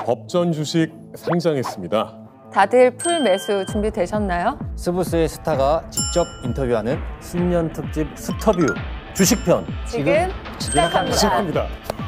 법전 주식 상장했습니다. 다들 풀 매수 준비되셨나요? 스브스의 스타가 직접 인터뷰하는 신년 특집 스터뷰 주식편 지금 시작합니다. 시작합니다.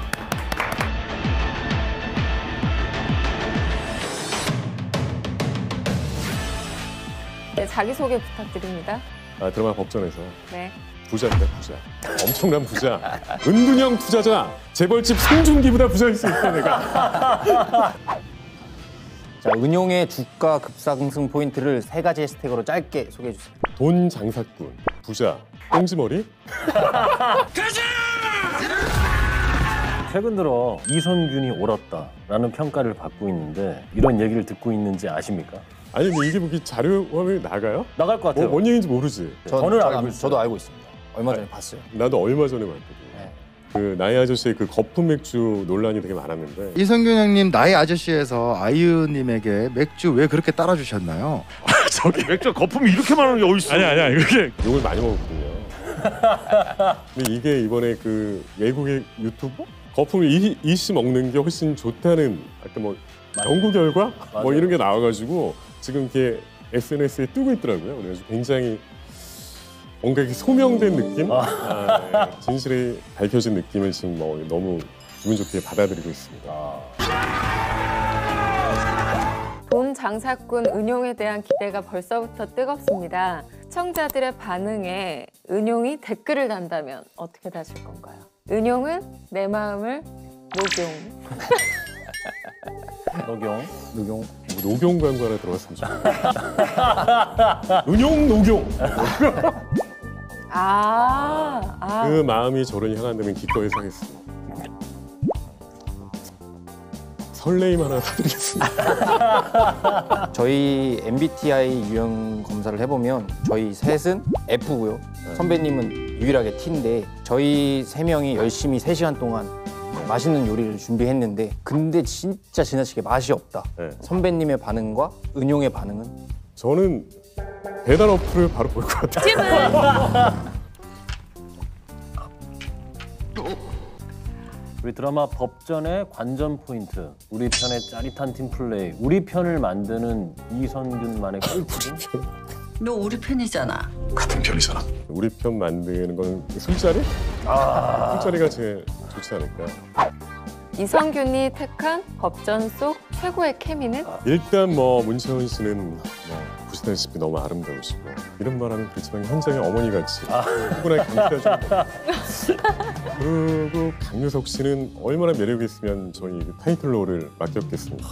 네, 자기소개 부탁드립니다. 드라마 법전에서 네. 부자입니다, 부자. 엄청난 부자. 은둔형 투자자. 재벌집 송중기보다 부자일 수 있다, 내가. 자, 은용의 주가 급상승 포인트를 3가지 해시태그로 짧게 소개해 주세요. 돈 장사꾼, 부자, 꽁지머리. 최근 들어 이선균이 옳았다라는 평가를 받고 있는데 이런 얘기를 듣고 있는지 아십니까? 아니, 근데 이게 뭐 자료 화면에 나가요? 나갈 것 같아요. 뭔 얘기인지 모르지. 저는 알고 있어요. 저도 알고 있습니다. 얼마 전에 봤어요. 나도 얼마 전에 봤거든. 네. 그 나이 아저씨의 그 거품 맥주 논란이 되게 많았는데. 이선균 형님 나이 아저씨에서 아이유님에게 맥주 왜 그렇게 따라주셨나요? 저기 맥주 거품이 이렇게 많은 게 어딨어? 아니야 그게 욕을 많이 먹었거든요. 근데 이게 이번에 그 외국의 유튜버 거품을 이씨 먹는 게 훨씬 좋다는 아까 뭐 연구 결과 뭐 이런 게 나와가지고 지금 이렇게 SNS에 뜨고 있더라고요. 그래서 굉장히 뭔가 이렇게 소명된 느낌, 진실이 밝혀진 느낌을 지금 뭐 너무 기분 좋게 받아들이고 있습니다. 돈 장사꾼 은용에 대한 기대가 벌써부터 뜨겁습니다. 시청자들의 반응에 은용이 댓글을 단다면 어떻게 다실 건가요? 은용은 내 마음을 녹용. 녹용. 녹용 광고 하나 들어갔으면 좋겠어요. 은용 녹용. 그 마음이 저를 향한다면 기꺼이 사겠습니다. 설레임 하나 사드리겠습니다. 저희 MBTI 유형 검사를 해보면 저희 셋은 F고요. 선배님은 유일하게 T인데 저희 3명이 열심히 3시간 동안 맛있는 요리를 준비했는데 근데 진짜 지나치게 맛이 없다. 네. 선배님의 반응과 은용의 반응은? 저는 배달 어플을 바로 볼 것 같아요. 우리 드라마 법전의 관전 포인트, 우리 편의 짜릿한 팀플레이, 우리 편을 만드는 이선균만의 꿀팁은? 너 우리 편이잖아. 같은 편이잖아. 우리 편 만드는 건 술자리? 술자리가 제일 좋지 않을까. 이선균이 택한 법전 속 최고의 케미는? 일단 뭐 문채원 씨는 뭐 보시다시피 너무 아름다우시고 이런 말하면 그렇지만 현장의 어머니같이 누구나 강태해주는 거. 그리고 강유석 씨는 얼마나 매력이 있으면 저희 타이틀로를 맡겼겠습니까.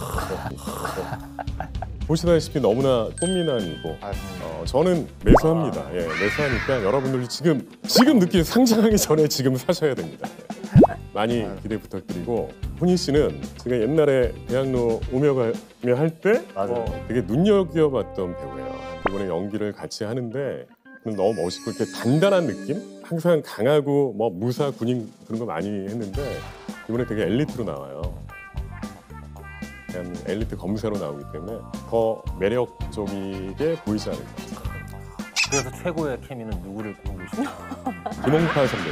보시다시피 너무나 꽃미남이고 저는 매수합니다. 예, 매수하니까 여러분들이 지금 느끼는 상장하기 전에 지금 사셔야 됩니다. 많이 기대 부탁드리고 훈이 씨는 제가 옛날에 대학로 오며 가며 할 때 되게 눈여겨봤던 배우예요. 이번에 연기를 같이 하는데 너무 멋있고 이렇게 단단한 느낌? 항상 강하고 뭐 무사 군인 그런 거 많이 했는데 이번에 되게 엘리트로 나와요. 약간 엘리트 검사로 나오기 때문에 더 매력적이게 보이지 않을까. 그래서 최고의 케미는 누구를 꼽으시나요? 김홍파 선배.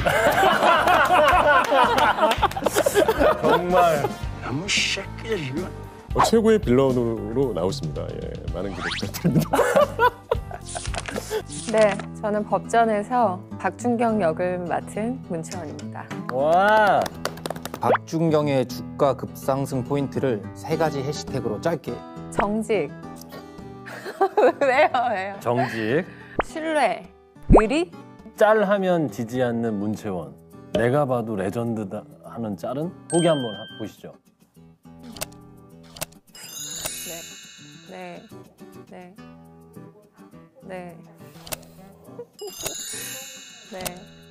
정말 너무 새끼야 이거. 최고의 빌런으로 나오십니다. 예, 많은 기대 부탁드립니다. 네, 저는 법전에서 박준경 역을 맡은 문채원입니다. 와. 박준경의 주가 급상승 포인트를 3가지 해시태그로 짧게. 정직. 왜요? 정직. 신뢰. 의리. 짤하면 지지 않는 문채원. 내가 봐도 레전드다 하는 짤은 보기 한번 보시죠. 네. 네. 네. 네.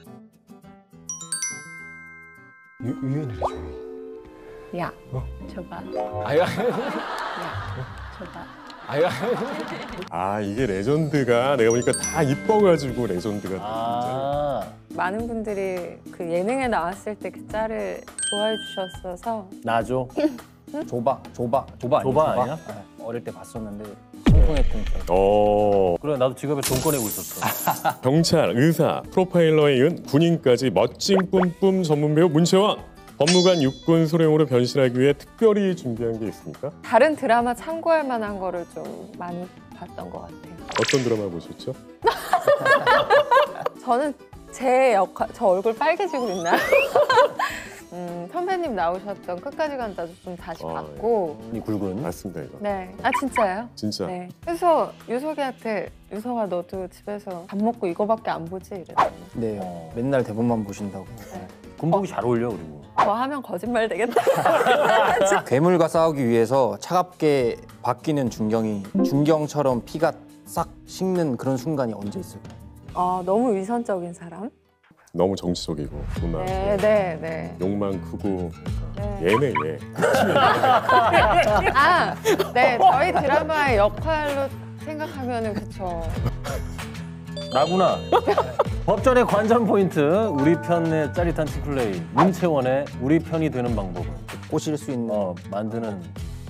유연이래 저희. 야, 줘봐. 아야. 야, 줘봐. 아, 이게 레전드가 내가 보니까 다 이뻐가지고 레전드가 많은 분들이 그 예능에 나왔을 때 그 짤을 좋아해 주셨어서 나죠. 조바 아니야? 네, 어릴 때 봤었는데 심쿵했던 기억. 그래, 나도 지갑에 돈 꺼내고 있었어. 경찰, 의사, 프로파일러에 이은 군인까지 멋진 뿜뿜 전문 배우 문채원. 법무관 육군 소령으로 변신하기 위해 특별히 준비한 게 있습니까? 다른 드라마 참고할 만한 거를 좀 많이 봤던 것 같아요. 어떤 드라마 보셨죠? 저는 제 역할, 저 얼굴 빨개지고 있나요? 선배님 나오셨던 끝까지 간다도 좀 다시 봤고. 이 굵은. 맞습니다 이거. 네. 아 진짜요? 진짜. 네. 그래서 유석이한테 유석아 너도 집에서 밥 먹고 이거밖에 안 보지? 이랬더니 네, 맨날 대본만 보신다고. 군복이 잘 어울려 그리고. 저 하면 거짓말 되겠다. 괴물과 싸우기 위해서 차갑게 바뀌는 준경처럼 피가 싹 식는 그런 순간이 언제 있을까요? 너무 위선적인 사람? 너무 정치적이고 돈 많고 네. 욕만 크고 네. 얘네 얘. 네. 저희 드라마의 역할로 생각하면은 그쵸. 나구나. 법전의 관전 포인트. 우리 편의 짜릿한 팀플레이. 문채원의 우리 편이 되는 방법은 꼬실 수 있는 만드는.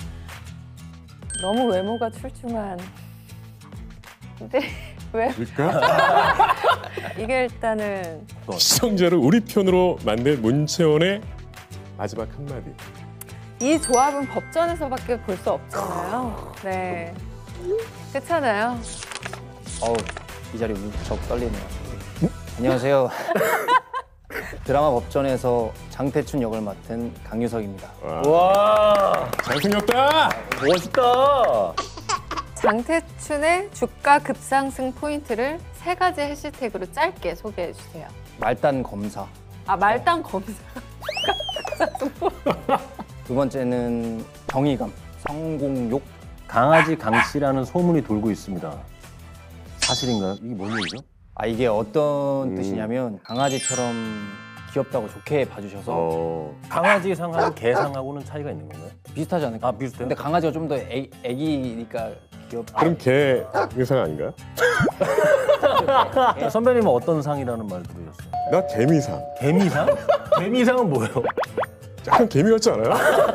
너무 외모가 출중한. 근데 왜? 그러니까 이게 일단은 시청자를 우리 편으로 만든 문채원의 마지막 한마디. 이 조합은 법전에서밖에 볼 수 없잖아요. 네. 그렇잖아요. 이 자리 무척 떨리네요. 안녕하세요. 드라마 법전에서 장태춘 역을 맡은 강유석입니다. 와, 잘생겼다. 멋있다. 장태춘의 주가 급상승 포인트를 3가지 해시태그로 짧게 소개해 주세요. 말단 검사. 말단 검사. 두 번째는 정의감, 성공욕. 강아지 강씨라는 소문이 돌고 있습니다. 사실인가요? 이게 뭔 얘기죠? 이게 어떤 뜻이냐면 강아지처럼 귀엽다고 좋게 봐주셔서 강아지상하고 개상하고는 차이가 있는 건가요? 비슷하지 않을까? 비슷해요? 근데 강아지가 좀 더 애기니까 귀엽다. 그럼 걔 의상 아닌가요? 선배님은 어떤 상이라는 말 들으셨어요? 나 개미상. 개미상? 개미상은 뭐예요? 약간 개미 같지 않아요?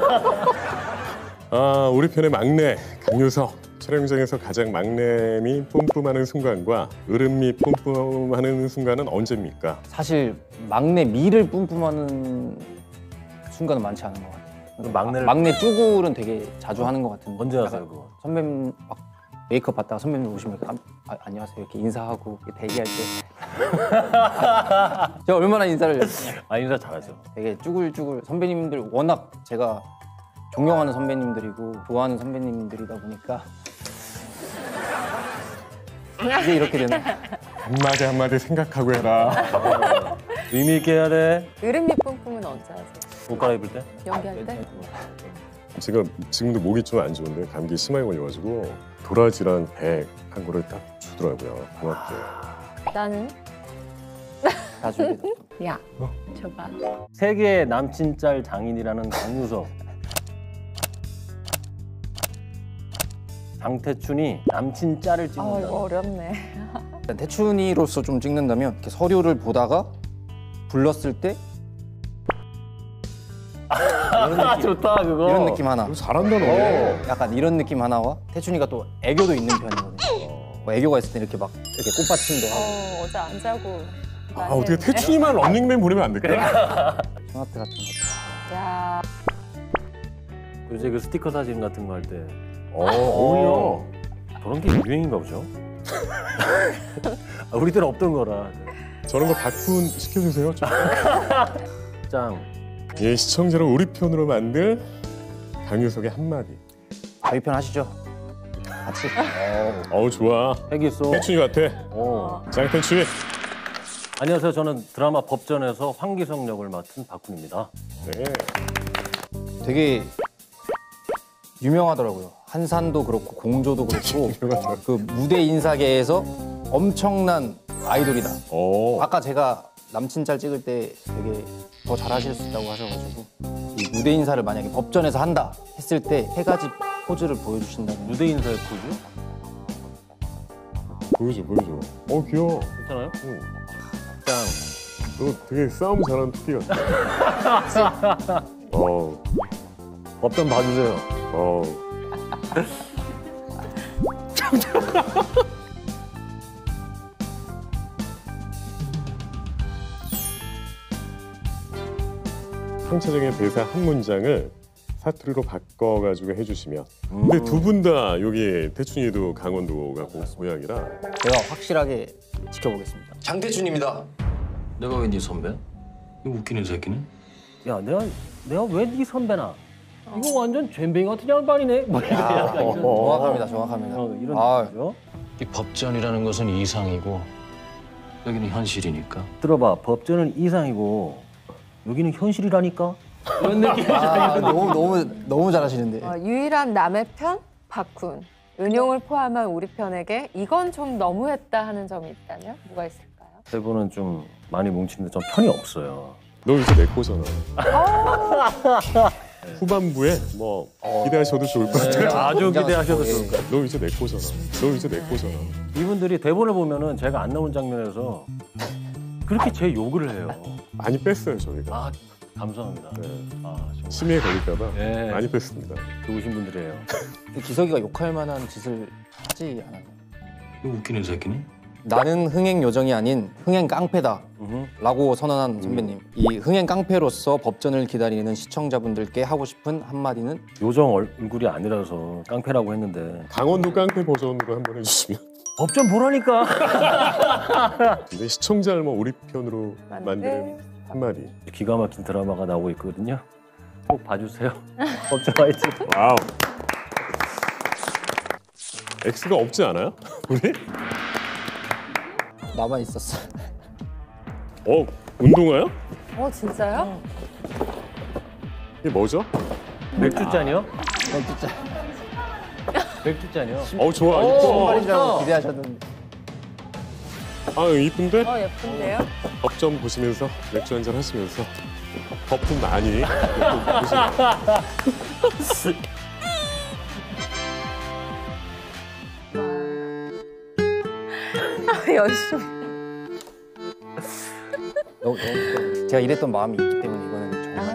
우리 편의 막내 강유석. 촬영장에서 가장 막내미 뿜뿜하는 순간과 으름미 뿜뿜하는 순간은 언제입니까? 사실 막내 미를 뿜뿜하는 순간은 많지 않은 것 같아요. 막내 쭈굴은 되게 자주 하는 것 같은데. 언제 하세요 그거? 선배님 막 메이크업 받다가 선배님 오시면 이렇게 안녕하세요 이렇게 인사하고 이렇게 대기할 때 제가 얼마나 인사를 인사 잘하죠. 되게 쭈글쭈글 선배님들 워낙 제가 존경하는 선배님들이고 좋아하는 선배님들이다 보니까 이게 이렇게 되나? 한마디 한마디 생각하고 해라. 의미 있게 해야 돼. 으름미 뿜뿜은 언제 하세요? 옷 갈아입을 때? 연기할 때? 지금도 목이 좀 안 좋은데 감기 심하게 걸려가지고 도라지랑 백 한 그릇 딱 주더라고요. 고맙게. 나는? 나중에 야, 줘봐. 세계의 남친 짤 장인이라는 강유석. 장태춘이 남친 짤을 찍는다. 이거 어렵네. 일단 태춘이로서 좀 찍는다면 이렇게 서류를 보다가 불렀을 때 좋다 그거. 이런 느낌 하나. 이거 잘한다 너. 약간 이런 느낌 하나와 태춘이가 또 애교도 있는 편이거든요. 뭐 애교가 있을 때 이렇게 막 이렇게 꽃받침도 하고 어제 안 자고. 어떻게 태춘이만 런닝맨 보내면 안 될까? sonate 같은 거. 야, 요새 그 스티커 사진 같은 거 할 때 어울려. 그런 게 유행인가 보죠. 우리 때는 없던 거라. 저런 거 바꾼 시켜주세요. 좀. 짱. 예, 시청자를 우리 편으로 만들 강유석의 한마디. 저희 편 하시죠. 같이. 좋아. 핵있어. 태춘이 같아. 장태춘. 안녕하세요. 저는 드라마 법전에서 황기석 역을 맡은 박훈입니다. 네. 되게 유명하더라고요. 한산도 그렇고 공조도 그렇고 그 무대 인사계에서 엄청난 아이돌이다. 아까 제가 남친 짤 찍을 때 되게 더 잘하실 수 있다고 하셔가지고 이 무대 인사를 만약에 법전에서 한다 했을 때 3가지 포즈를 보여주신다면 무대 인사의 포즈? 보여줘. 귀여워. 괜찮아요? 응. 짱. 너 되게 싸움 잘하는 토끼 같아. 법전 봐주세요. 상처적인 대사 한 문장을 사투리로 바꿔가지고 해주시면. 근데 두 분 다 여기 태춘이도 강원도가 고향이라 제가 확실하게 지켜보겠습니다. 장태준입니다. 내가 왜 네 선배? 이 웃기는 새끼네. 야, 내가 왜 네 선배나? 이거 완전 젬병이 같은 양반이네. 뭐 이런 약간 이런. 정확합니다, 정확합니다. 이런 아. 느낌이죠. 이 법전이라는 것은 이상이고 여기는 현실이니까. 들어봐, 법전은 이상이고 여기는 현실이라니까. 이런 느낌이죠. 너무 잘하시는데. 유일한 남의 편 박훈. 은용을 포함한 우리 편에게 이건 좀 너무했다 하는 점이 있다면 뭐가 있을까요? 세 분은 좀 많이 뭉치는데 전 편이 없어요. 너 이제 내 거잖아. 후반부에 뭐 기대하셔도 좋을 것 같아요. 아주 기대하셔도 예. 좋을 것 같아요. 너 이제 내 거잖아. 너 이제 내 거잖아. 이분들이 대본을 보면은 제가 안 나온 장면에서 그렇게 제 욕을 해요. 많이 뺐어요 저희가. 아, 감사합니다. 네. 아, 정말 심의에 걸릴까봐 네. 많이 뺐습니다. 좋으신 분들이에요. 기석이가 욕할 만한 짓을 하지 않았나요? 이 웃기는 새끼네. 나는 흥행 요정이 아닌 흥행 깡패다 음흠. 라고 선언한 선배님. 이 흥행 깡패로서 법전을 기다리는 시청자분들께 하고 싶은 한마디는? 요정 얼굴이 아니라서 깡패라고 했는데 강원도 깡패 버전으로 한번 해주시면. 법 좀 보라니까. 근데 시청자를 뭐 우리 편으로 만드는 한마디. 기가 막힌 드라마가 나오고 있거든요. 꼭 봐주세요. 법전 화이팅. 와우. X가 없지 않아요? 우리? 나만 있었어. 운동화요? 진짜요? 이게 뭐죠? 맥주잔이요? 진짜 맥주잔이요. 좋아. 이뻐. 신발인 줄 알고 기대하셨는데. 이쁜데? 예쁜데요? 법 좀 보시면서 맥주 한잔 하시면서 거품 많이 보시면. 열심히. 제가 이랬던 마음이 있기 때문에 이거는 정말.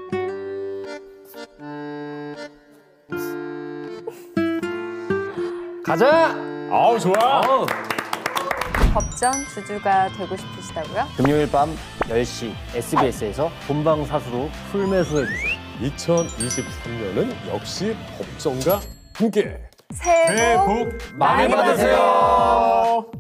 가자! 좋아. 법전 주주가 되고 싶으시다고요? 금요일 밤 10시 SBS에서 본방사수로 풀매수해주세요. 2023년은 역시 법정과 함께. 새해 복 많이 받으세요.